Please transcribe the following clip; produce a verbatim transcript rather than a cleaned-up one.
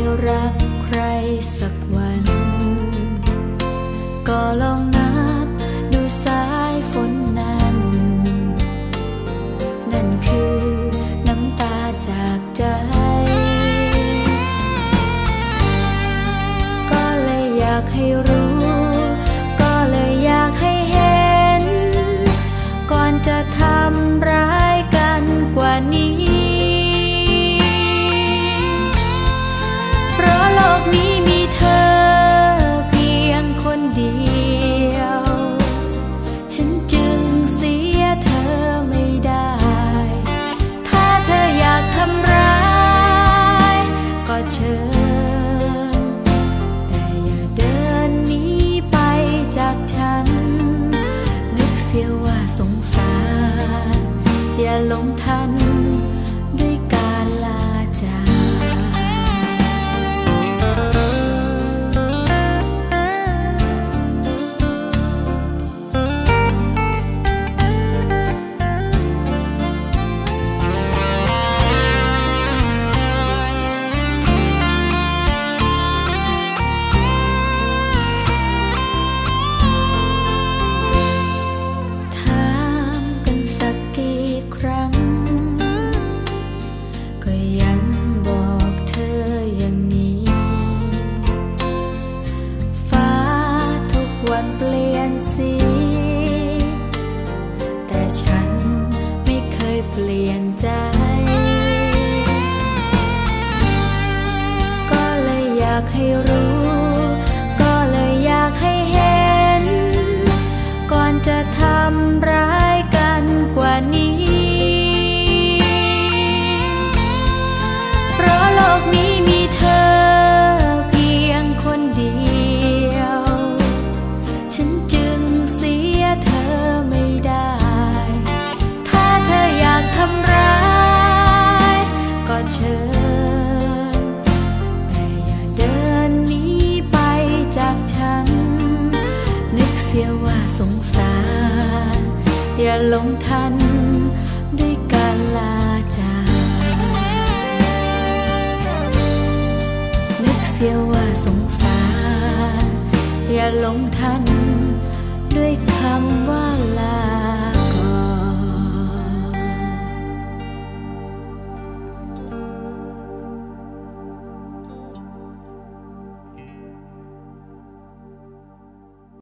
รักใครสักวันก็ลองนับดูสายฝนนั้นนั่นคือน้ำตาจากใจก็เลยอยากให้รู้ก็เลยอยากให้เห็นก่อนจะทำร้ายกันกว่านี้เพราะโลกนี้มีเธอเพียงคนเดียวฉันจึงเสียเธอไม่ได้ถ้าเธออยากทำร้ายก็เชิญแต่อย่าเดินหนีไปจากฉันนึกเสียว่าสงสารอย่าหลงทันด้วยการลาจากเปลี่ยนสีแต่ฉันไม่เคยเปลี่ยนใจก็เลยอยากให้รู้ก็เลยอยากให้เห็นก่อนจะทำร้ายกันกว่านี้เพราะโลกนี้มีเธอเพียงคนเดียวฉันจึงเสียเธอไม่ได้ถ้าเธออยากทำร้ายก็เชิญแต่อย่าเดินหนีไปจากฉันนึกเสียว่าสงสารอย่าหลงทันด้วยการลาจากนึกเสียว่าสงสารอย่าหลงทันด้วยคำว่า